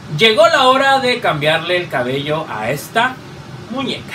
Llegó la hora de cambiarle el cabello a esta muñeca.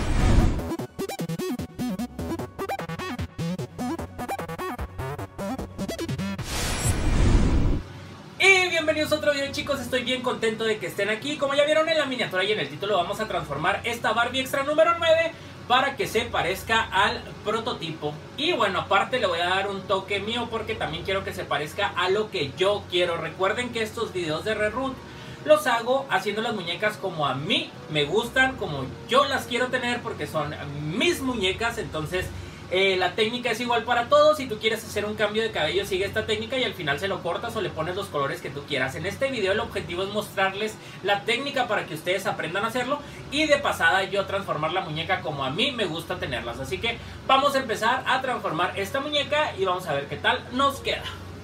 Y bienvenidos a otro video, chicos. Estoy bien contento de que estén aquí. Como ya vieron en la miniatura y en el título, vamos a transformar esta Barbie extra número 9 para que se parezca al prototipo. Y bueno, aparte le voy a dar un toque mío porque también quiero que se parezca a lo que yo quiero. Recuerden que estos videos de ReRoot los hago haciendo las muñecas como a mí me gustan, como yo las quiero tener, porque son mis muñecas. Entonces la técnica es igual para todos. Si tú quieres hacer un cambio de cabello, sigue esta técnica y al final se lo cortas o le pones los colores que tú quieras. En este video el objetivo es mostrarles la técnica para que ustedes aprendan a hacerlo y de pasada yo transformar la muñeca como a mí me gusta tenerlas. Así que vamos a empezar a transformar esta muñeca y vamos a ver qué tal nos queda.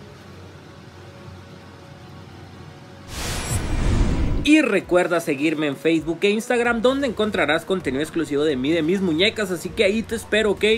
Y recuerda seguirme en Facebook e Instagram, donde encontrarás contenido exclusivo de mí, de mis muñecas, así que ahí te espero, ¿ok?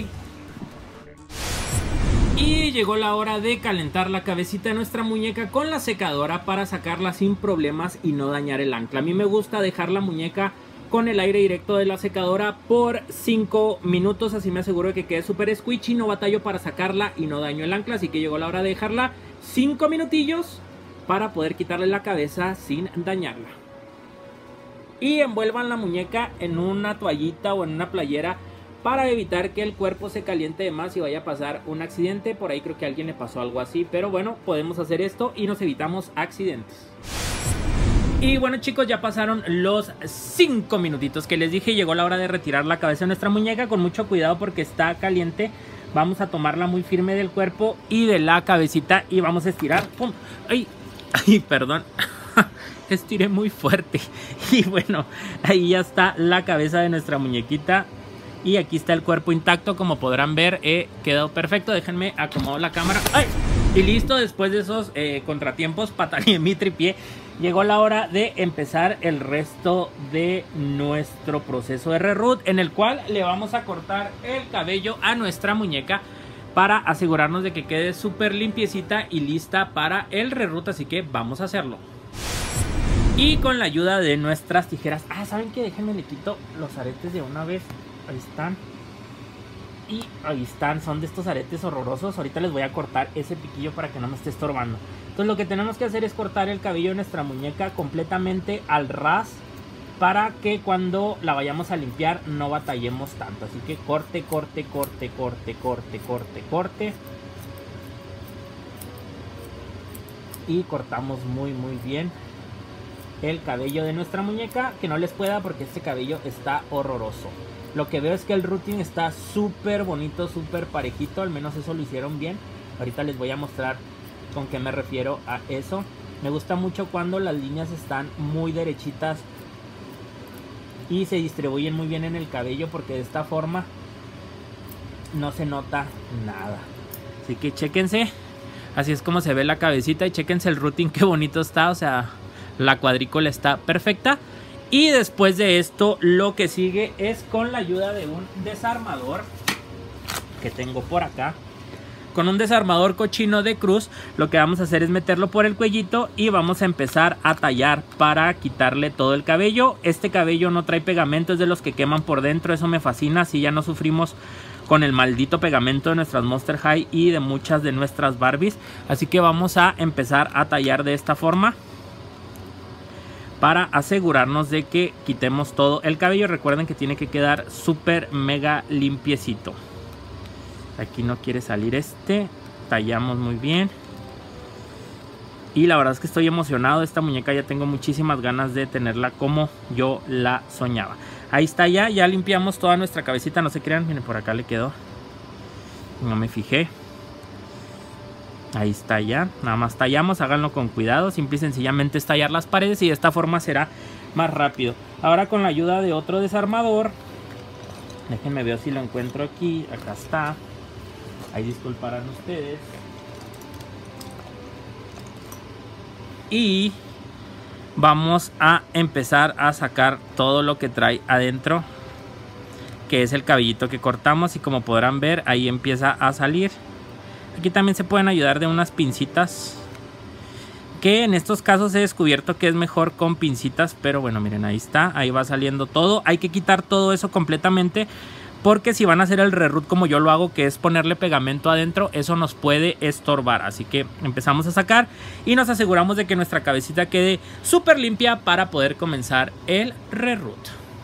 Y llegó la hora de calentar la cabecita de nuestra muñeca con la secadora para sacarla sin problemas y no dañar el ancla. A mí me gusta dejar la muñeca con el aire directo de la secadora por 5 minutos, así me aseguro de que quede súper squishy, no batallo para sacarla y no daño el ancla. Así que llegó la hora de dejarla 5 minutillos para poder quitarle la cabeza sin dañarla. Y envuelvan la muñeca en una toallita o en una playera para evitar que el cuerpo se caliente de más y vaya a pasar un accidente. Por ahí creo que a alguien le pasó algo así, pero bueno, podemos hacer esto y nos evitamos accidentes. Y bueno, chicos, ya pasaron los 5 minutitos que les dije. Llegó la hora de retirar la cabeza de nuestra muñeca con mucho cuidado porque está caliente. Vamos a tomarla muy firme del cuerpo y de la cabecita y vamos a estirar. ¡Pum! ¡Ay! ¡Ay, perdón! Estiré muy fuerte. Y bueno, ahí ya está la cabeza de nuestra muñequita. Y aquí está el cuerpo intacto, como podrán ver, quedó perfecto. Déjenme acomodar la cámara. ¡Ay! Y listo, después de esos contratiempos, pataleé mi tripié. Llegó la hora de empezar el resto de nuestro proceso de ReRoot, en el cual le vamos a cortar el cabello a nuestra muñeca para asegurarnos de que quede súper limpiecita y lista para el ReRoot. Así que vamos a hacerlo. Y con la ayuda de nuestras tijeras. ¿Saben qué? Déjenme le quito los aretes de una vez. Ahí están. Y ahí están. Son de estos aretes horrorosos. Ahorita les voy a cortar ese piquillo para que no me esté estorbando. Entonces lo que tenemos que hacer es cortar el cabello de nuestra muñeca completamente al ras, para que cuando la vayamos a limpiar no batallemos tanto. Así que corte, corte, corte, corte, corte, corte, corte. Y cortamos muy bien el cabello de nuestra muñeca, que no les pueda porque este cabello está horroroso. Lo que veo es que el routing está súper bonito, súper parejito, al menos eso lo hicieron bien. Ahorita les voy a mostrar con qué me refiero a eso. Me gusta mucho cuando las líneas están muy derechitas y se distribuyen muy bien en el cabello, porque de esta forma no se nota nada. Así que chéquense, así es como se ve la cabecita, y chéquense el routing, qué bonito está, o sea, la cuadrícula está perfecta. Y después de esto lo que sigue es con la ayuda de un desarmador que tengo por acá. Con un desarmador cochino de cruz lo que vamos a hacer es meterlo por el cuellito y vamos a empezar a tallar para quitarle todo el cabello. Este cabello no trae pegamento, es de los que queman por dentro, eso me fascina, así ya no sufrimos con el maldito pegamento de nuestras Monster High y de muchas de nuestras Barbies. Así que vamos a empezar a tallar de esta forma para asegurarnos de que quitemos todo el cabello. Recuerden que tiene que quedar súper mega limpiecito. Aquí no quiere salir tallamos muy bien. Y la verdad es que estoy emocionado de esta muñeca, ya tengo muchísimas ganas de tenerla como yo la soñaba. Ahí está, ya limpiamos toda nuestra cabecita, no se crean, miren, por acá le quedó, no me fijé. Ahí está ya, nada más tallamos, háganlo con cuidado, simple y sencillamente es tallar las paredes y de esta forma será más rápido. Ahora con la ayuda de otro desarmador, déjenme ver si lo encuentro aquí, acá está, ahí disculparán ustedes. Y vamos a empezar a sacar todo lo que trae adentro, que es el cabellito que cortamos, y como podrán ver ahí empieza a salir. Aquí también se pueden ayudar de unas pincitas que en estos casos he descubierto que es mejor con pincitas, pero bueno, miren, ahí está, ahí va saliendo todo. Hay que quitar todo eso completamente, porque si van a hacer el reroot como yo lo hago, que es ponerle pegamento adentro, eso nos puede estorbar. Así que empezamos a sacar y nos aseguramos de que nuestra cabecita quede súper limpia para poder comenzar el reroot.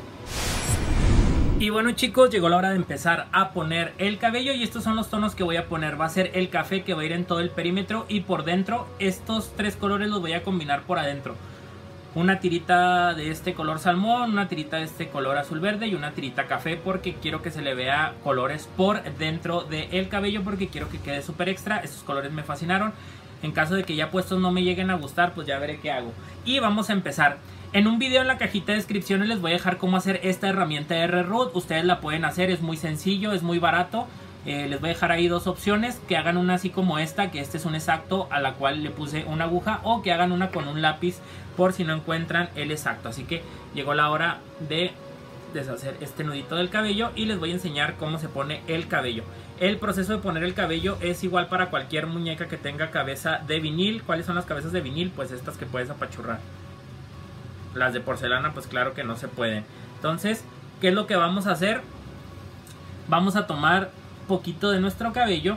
Y bueno, chicos, llegó la hora de empezar a poner el cabello, y estos son los tonos que voy a poner. Va a ser el café, que va a ir en todo el perímetro, y por dentro estos tres colores los voy a combinar por adentro. Una tirita de este color salmón, una tirita de este color azul verde y una tirita café, porque quiero que se le vea colores por dentro del cabello, porque quiero que quede súper extra. Estos colores me fascinaron. En caso de que ya puestos no me lleguen a gustar, pues ya veré qué hago. Y vamos a empezar. En un video en la cajita de descripciones les voy a dejar cómo hacer esta herramienta de reroot. Ustedes la pueden hacer, es muy sencillo, es muy barato. Les voy a dejar ahí dos opciones: que hagan una así como esta, que este es un exacto a la cual le puse una aguja, o que hagan una con un lápiz por si no encuentran el exacto. Así que llegó la hora de deshacer este nudito del cabello y les voy a enseñar cómo se pone el cabello. El proceso de poner el cabello es igual para cualquier muñeca que tenga cabeza de vinil. ¿Cuáles son las cabezas de vinil? Pues estas que puedes apachurrar. Las de porcelana pues claro que no se pueden. Entonces, ¿qué es lo que vamos a hacer? Vamos a tomar poquito de nuestro cabello,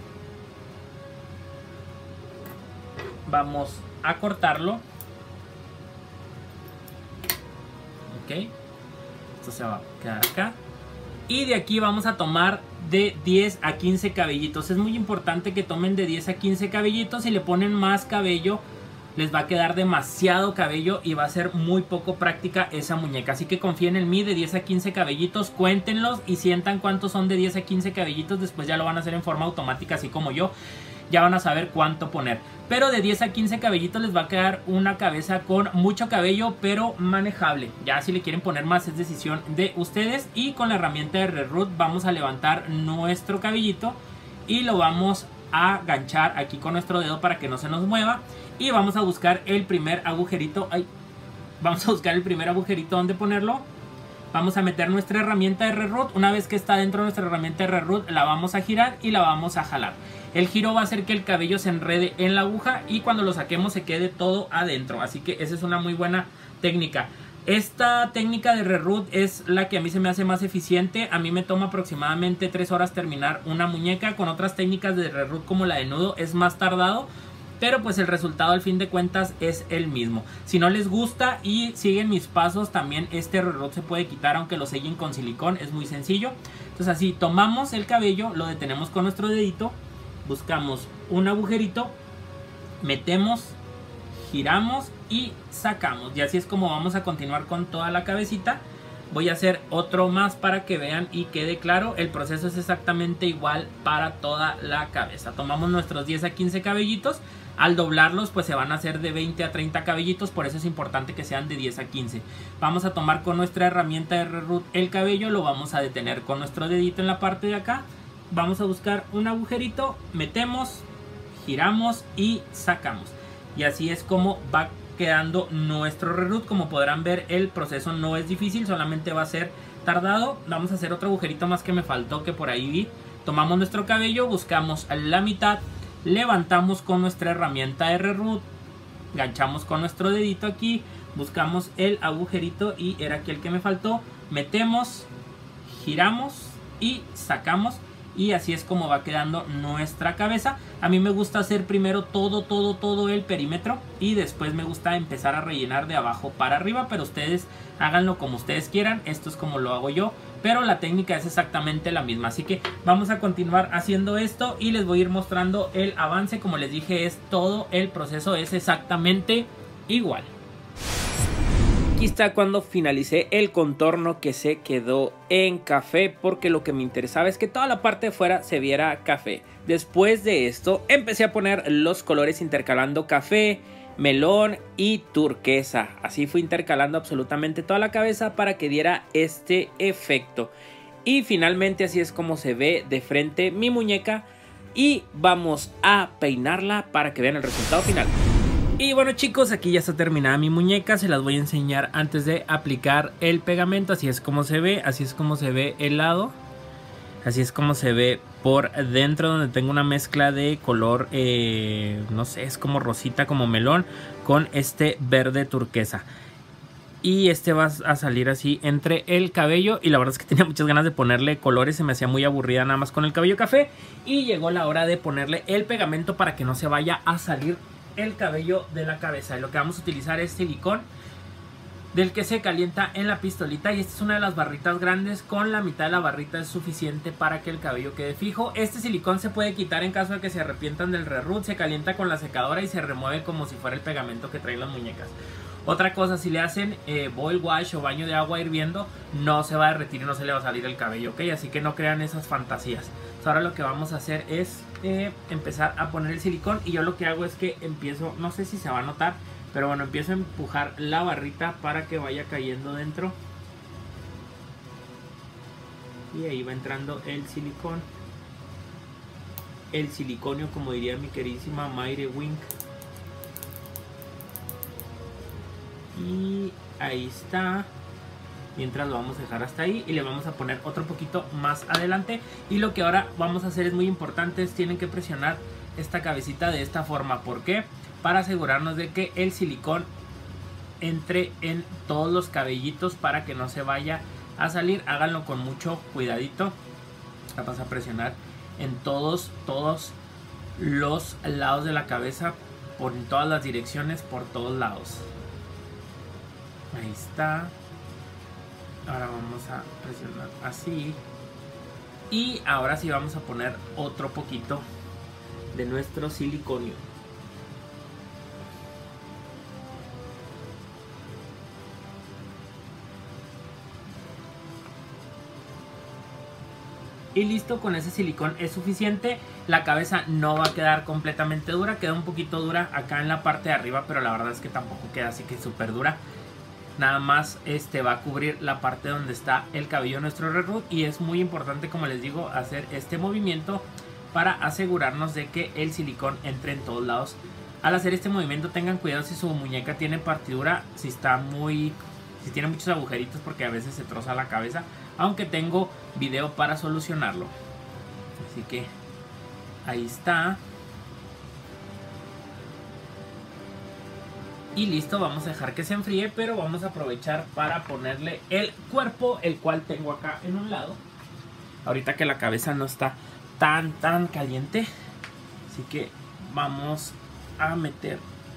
vamos a cortarlo. Ok, esto se va a quedar acá, y de aquí vamos a tomar de 10 a 15 cabellitos. Es muy importante que tomen de 10 a 15 cabellitos. Si le ponen más cabello, les va a quedar demasiado cabello y va a ser muy poco práctica esa muñeca. Así que confíen en mí, de 10 a 15 cabellitos, cuéntenlos y sientan cuántos son de 10 a 15 cabellitos. Después ya lo van a hacer en forma automática, así como yo. Ya van a saber cuánto poner. Pero de 10 a 15 cabellitos les va a quedar una cabeza con mucho cabello, pero manejable. Ya si le quieren poner más es decisión de ustedes. Y con la herramienta de reroot vamos a levantar nuestro cabellito y lo vamos a ganchar aquí con nuestro dedo para que no se nos mueva. Y vamos a buscar el primer agujerito. Vamos a buscar el primer agujerito donde ponerlo. Vamos a meter nuestra herramienta de reroot. Una vez que está dentro de nuestra herramienta de reroot, la vamos a girar y la vamos a jalar. El giro va a hacer que el cabello se enrede en la aguja y cuando lo saquemos se quede todo adentro. Así que esa es una muy buena técnica. Esta técnica de reroot es la que a mí se me hace más eficiente. A mí me toma aproximadamente 3 horas terminar una muñeca. Con otras técnicas de reroot como la de nudo es más tardado, pero pues el resultado al fin de cuentas es el mismo. Si no les gusta y siguen mis pasos, también este reroot se puede quitar aunque lo sellen con silicón. Es muy sencillo. Entonces así tomamos el cabello, lo detenemos con nuestro dedito, buscamos un agujerito, metemos, giramos y sacamos. Y así es como vamos a continuar con toda la cabecita. Voy a hacer otro más para que vean y quede claro. El proceso es exactamente igual para toda la cabeza. Tomamos nuestros 10 a 15 cabellitos. Al doblarlos pues se van a hacer de 20 a 30 cabellitos. Por eso es importante que sean de 10 a 15. Vamos a tomar con nuestra herramienta de reroot el cabello. Lo vamos a detener con nuestro dedito en la parte de acá. Vamos a buscar un agujerito. Metemos, giramos y sacamos. Y así es como va quedando nuestro reroot. Como podrán ver, el proceso no es difícil, solamente va a ser tardado. Vamos a hacer otro agujerito más que me faltó, que por ahí vi. Tomamos nuestro cabello, buscamos la mitad, levantamos con nuestra herramienta de reroot, ganchamos con nuestro dedito aquí, buscamos el agujerito y era aquí el que me faltó, metemos, giramos y sacamos. Y así es como va quedando nuestra cabeza. A mí me gusta hacer primero todo el perímetro y después me gusta empezar a rellenar de abajo para arriba, pero ustedes háganlo como ustedes quieran. Esto es como lo hago yo, pero la técnica es exactamente la misma. Así que vamos a continuar haciendo esto y les voy a ir mostrando el avance. Como les dije, es todo el proceso, es exactamente igual. Aquí está cuando finalicé el contorno, que se quedó en café, porque lo que me interesaba es que toda la parte de fuera se viera café. Después de esto empecé a poner los colores intercalando café, melón y turquesa. Así fui intercalando absolutamente toda la cabeza para que diera este efecto. Y finalmente así es como se ve de frente mi muñeca. Y vamos a peinarla para que vean el resultado final. Y bueno, chicos, aquí ya está terminada mi muñeca. Se las voy a enseñar antes de aplicar el pegamento. Así es como se ve, así es como se ve el lado. Así es como se ve por dentro, donde tengo una mezcla de color, no sé, es como rosita, como melón, con este verde turquesa. Y este va a salir así entre el cabello. Y la verdad es que tenía muchas ganas de ponerle colores. Se me hacía muy aburrida nada más con el cabello café. Y llegó la hora de ponerle el pegamento para que no se vaya a salir el cabello de la cabeza. Y lo que vamos a utilizar es silicón, del que se calienta en la pistolita. Y esta es una de las barritas grandes. Con la mitad de la barrita es suficiente para que el cabello quede fijo. Este silicón se puede quitar en caso de que se arrepientan del reroot. Se calienta con la secadora y se remueve como si fuera el pegamento que traen las muñecas. Otra cosa, si le hacen boil wash o baño de agua hirviendo, no se va a derretir y no se le va a salir el cabello, ¿ok? Así que no crean esas fantasías. Ahora lo que vamos a hacer es empezar a poner el silicón. Y yo lo que hago es que empiezo, no sé si se va a notar, pero bueno, empiezo a empujar la barrita para que vaya cayendo dentro. Y ahí va entrando el silicón. El siliconio, como diría mi queridísima Mayre Wink. Y ahí está. Mientras lo vamos a dejar hasta ahí. Y le vamos a poner otro poquito más adelante. Y lo que ahora vamos a hacer es muy importante. Tienen que presionar esta cabecita de esta forma. ¿Por qué? Para asegurarnos de que el silicón entre en todos los cabellitos, para que no se vaya a salir. Háganlo con mucho cuidadito. Vamos a presionar en todos los lados de la cabeza, por todas las direcciones, por todos lados. Ahí está. Ahora vamos a presionar así. Y ahora sí vamos a poner otro poquito de nuestro siliconio. Y listo, con ese silicón es suficiente. La cabeza no va a quedar completamente dura. Queda un poquito dura acá en la parte de arriba, pero la verdad es que tampoco queda así que súper dura. Nada más va a cubrir la parte donde está el cabello de nuestro reroot. Y es muy importante, como les digo, hacer este movimiento para asegurarnos de que el silicón entre en todos lados. Al hacer este movimiento tengan cuidado si su muñeca tiene partidura, si tiene muchos agujeritos, porque a veces se troza la cabeza. Aunque tengo video para solucionarlo. Así que ahí está. Y listo, vamos a dejar que se enfríe, pero vamos a aprovechar para ponerle el cuerpo, el cual tengo acá en un lado. Ahorita que la cabeza no está tan caliente. Así que vamos a meter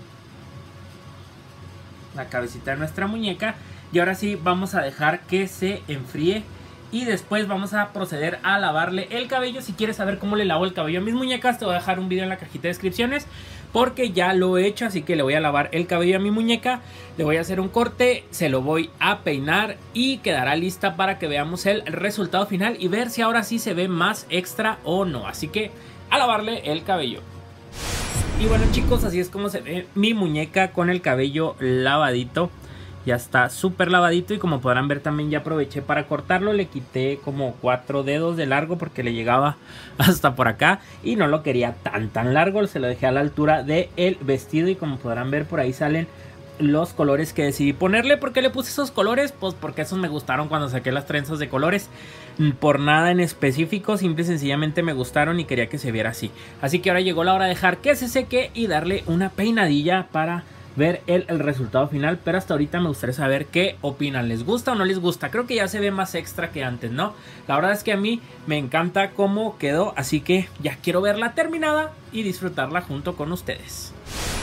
la cabecita de nuestra muñeca. Y ahora sí vamos a dejar que se enfríe. Y después vamos a proceder a lavarle el cabello. Si quieres saber cómo le lavo el cabello a mis muñecas, te voy a dejar un video en la cajita de descripciones, porque ya lo he hecho. Así que le voy a lavar el cabello a mi muñeca. Le voy a hacer un corte, se lo voy a peinar y quedará lista para que veamos el resultado final y ver si ahora sí se ve más extra o no. Así que a lavarle el cabello. Y bueno, chicos, así es como se ve mi muñeca con el cabello lavadito. Ya está súper lavadito y como podrán ver también ya aproveché para cortarlo. Le quité como 4 dedos de largo porque le llegaba hasta por acá. Y no lo quería tan largo, se lo dejé a la altura del vestido. Y como podrán ver por ahí salen los colores que decidí ponerle. ¿Por qué le puse esos colores? Pues porque esos me gustaron cuando saqué las trenzas de colores. Por nada en específico, simple y sencillamente me gustaron y quería que se viera así. Así que ahora llegó la hora de dejar que se seque y darle una peinadilla para ver el resultado final. Pero hasta ahorita me gustaría saber qué opinan. ¿Les gusta o no les gusta? Creo que ya se ve más extra que antes, ¿no? La verdad es que a mí me encanta cómo quedó. Así que ya quiero verla terminada y disfrutarla junto con ustedes.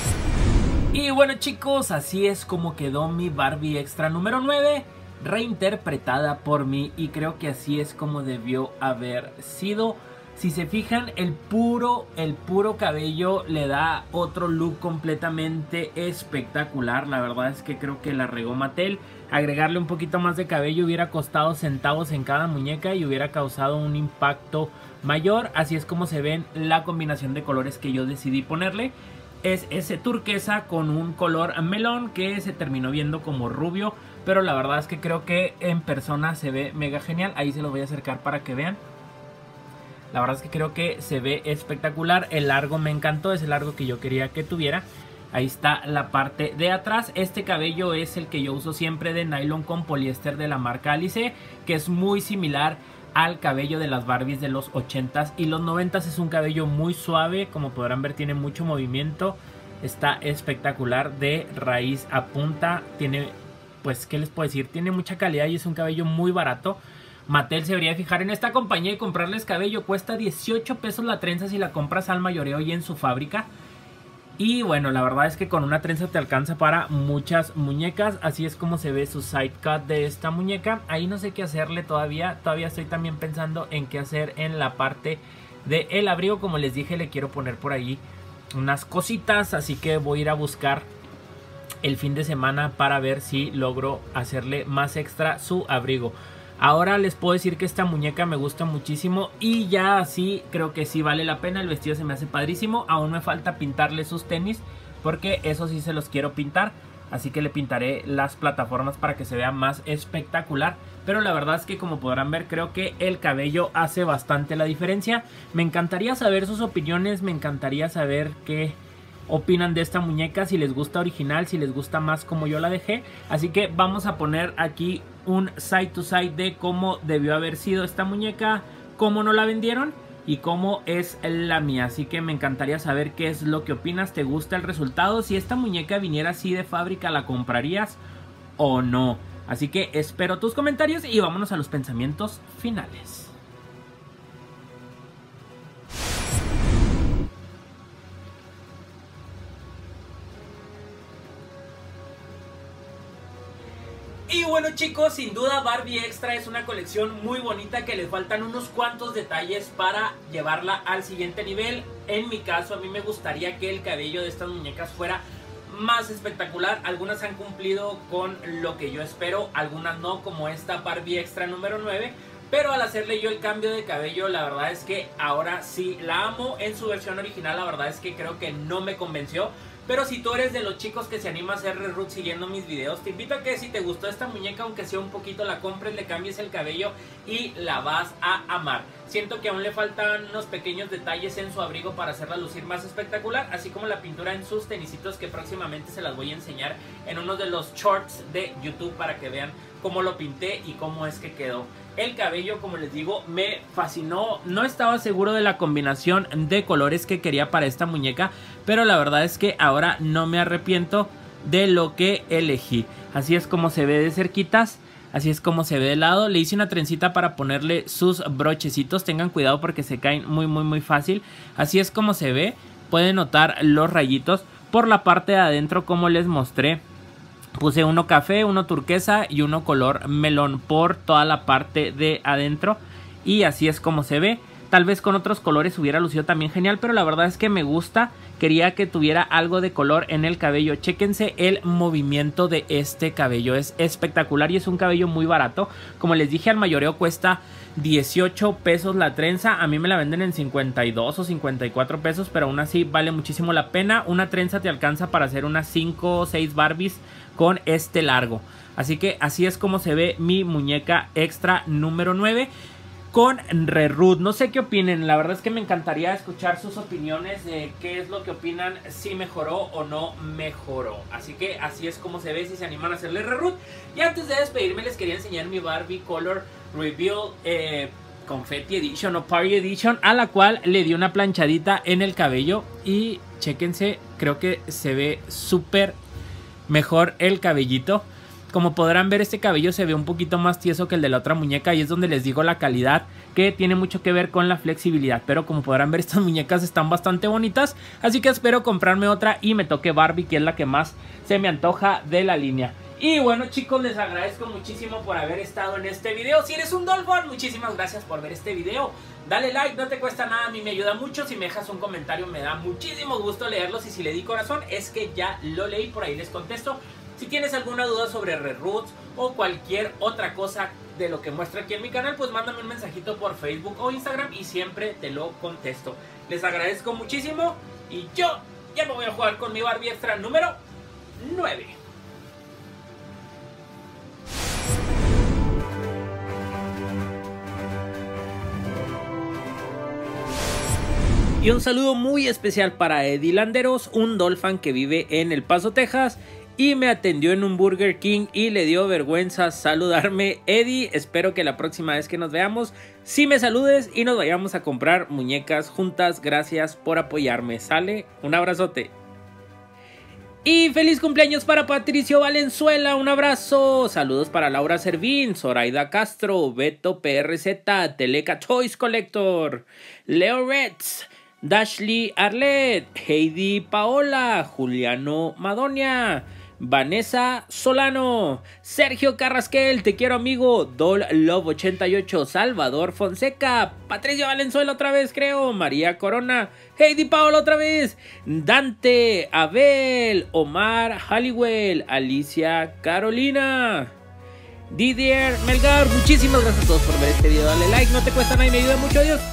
Y bueno, chicos, así es como quedó mi Barbie Extra número 9, reinterpretada por mí. Y creo que así es como debió haber sido. Si se fijan, el puro cabello le da otro look completamente espectacular. La verdad es que creo que la regó Mattel. Agregarle un poquito más de cabello hubiera costado centavos en cada muñeca y hubiera causado un impacto mayor. Así es como se ven la combinación de colores que yo decidí ponerle. Es ese turquesa con un color melón que se terminó viendo como rubio. Pero la verdad es que creo que en persona se ve mega genial. Ahí se los voy a acercar para que vean. La verdad es que creo que se ve espectacular. El largo me encantó, es el largo que yo quería que tuviera. Ahí está la parte de atrás. Este cabello es el que yo uso siempre, de nylon con poliéster de la marca Alice, que es muy similar al cabello de las Barbies de los 80s y los 90s. Es un cabello muy suave, como podrán ver tiene mucho movimiento, está espectacular de raíz a punta, tiene, pues qué les puedo decir, tiene mucha calidad y es un cabello muy barato. Mattel se debería fijar en esta compañía y comprarles cabello. Cuesta 18 pesos la trenza si la compras al mayoreo y en su fábrica. Y bueno, la verdad es que con una trenza te alcanza para muchas muñecas. Así es como se ve su side cut de esta muñeca. Ahí no sé qué hacerle todavía. Todavía estoy también pensando en qué hacer en la parte del abrigo. Como les dije, le quiero poner por ahí unas cositas. Así que voy a ir a buscar el fin de semana para ver si logro hacerle más extra su abrigo. Ahora les puedo decir que esta muñeca me gusta muchísimo y ya así creo que sí vale la pena. El vestido se me hace padrísimo. Aún me falta pintarle sus tenis porque eso sí se los quiero pintar. Así que le pintaré las plataformas para que se vea más espectacular. Pero la verdad es que como podrán ver creo que el cabello hace bastante la diferencia. Me encantaría saber sus opiniones. Me encantaría saber qué opinan de esta muñeca, si les gusta original, si les gusta más como yo la dejé. Así que vamos a poner aquí un side to side de cómo debió haber sido esta muñeca, cómo no la vendieron y cómo es la mía. Así que me encantaría saber qué es lo que opinas. ¿Te gusta el resultado? Si esta muñeca viniera así de fábrica, ¿la comprarías o no? Así que espero tus comentarios y vámonos a los pensamientos finales. Y bueno chicos, sin duda Barbie Extra es una colección muy bonita que le faltan unos cuantos detalles para llevarla al siguiente nivel. En mi caso, a mí me gustaría que el cabello de estas muñecas fuera más espectacular. Algunas han cumplido con lo que yo espero, algunas no, como esta Barbie Extra número 9. Pero al hacerle yo el cambio de cabello, la verdad es que ahora sí la amo. En su versión original, la verdad es que creo que no me convenció. Pero si tú eres de los chicos que se anima a hacer reroot siguiendo mis videos, te invito a que si te gustó esta muñeca, aunque sea un poquito, la compres, le cambies el cabello y la vas a amar. Siento que aún le faltan unos pequeños detalles en su abrigo para hacerla lucir más espectacular, así como la pintura en sus tenisitos, que próximamente se las voy a enseñar en uno de los shorts de YouTube para que vean cómo lo pinté y cómo es que quedó. El cabello, como les digo, me fascinó. No estaba seguro de la combinación de colores que quería para esta muñeca, pero la verdad es que ahora no me arrepiento de lo que elegí. Así es como se ve de cerquitas, así es como se ve de lado. Le hice una trencita para ponerle sus brochecitos. Tengan cuidado porque se caen muy fácil. Así es como se ve. Pueden notar los rayitos por la parte de adentro, como les mostré. Puse uno café, uno turquesa y uno color melón por toda la parte de adentro. Y así es como se ve. Tal vez con otros colores hubiera lucido también genial, pero la verdad es que me gusta. Quería que tuviera algo de color en el cabello. Chéquense el movimiento de este cabello. Es espectacular y es un cabello muy barato. Como les dije, al mayoreo cuesta 18 pesos la trenza. A mí me la venden en 52 o 54 pesos, pero aún así vale muchísimo la pena. Una trenza te alcanza para hacer unas 5 o 6 Barbies con este largo. Así que así es como se ve mi muñeca extra número 9 con reroot. No sé qué opinen, la verdad es que me encantaría escuchar sus opiniones de qué es lo que opinan, si mejoró o no mejoró. Así que así es como se ve, si se animan a hacerle reroot. Y antes de despedirme les quería enseñar mi Barbie Color Reveal Confetti Edition o Party Edition, a la cual le di una planchadita en el cabello. Y chéquense, creo que se ve súper mejor el cabellito. Como podrán ver, este cabello se ve un poquito más tieso que el de la otra muñeca, y es donde les digo la calidad, que tiene mucho que ver con la flexibilidad. Pero como podrán ver, estas muñecas están bastante bonitas, así que espero comprarme otra y me toque Barbie, que es la que más se me antoja de la línea. Y bueno chicos, les agradezco muchísimo por haber estado en este video. Si eres un Dolphin, muchísimas gracias por ver este video. Dale like, no te cuesta nada, a mí me ayuda mucho. Si me dejas un comentario me da muchísimo gusto leerlos, y si le di corazón es que ya lo leí, por ahí les contesto. Si tienes alguna duda sobre reroots o cualquier otra cosa de lo que muestra aquí en mi canal, pues mándame un mensajito por Facebook o Instagram y siempre te lo contesto. Les agradezco muchísimo y yo ya me voy a jugar con mi Barbie Extra número 9. Y un saludo muy especial para Eddie Landeros, un Dolphin que vive en El Paso, Texas. y me atendió en un Burger King y le dio vergüenza saludarme. Eddie, espero que la próxima vez que nos veamos sí me saludes y nos vayamos a comprar muñecas juntas. Gracias por apoyarme. Sale, un abrazote. Y feliz cumpleaños para Patricio Valenzuela, un abrazo. Saludos para Laura Servín, Zoraida Castro, Beto PRZ, Teleca Toys Collector, Leo Reds, Dashley Arlet, Heidi Paola, Juliano Madonia, Vanessa Solano, Sergio Carrasquel, te quiero amigo, Dol Love 88, Salvador Fonseca, Patricio Valenzuela otra vez creo, María Corona, Heidi Paola otra vez, Dante, Abel, Omar Halliwell, Alicia Carolina, Didier Melgar. Muchísimas gracias a todos por ver este video, dale like, no te cuesta nada y me ayuda mucho, adiós.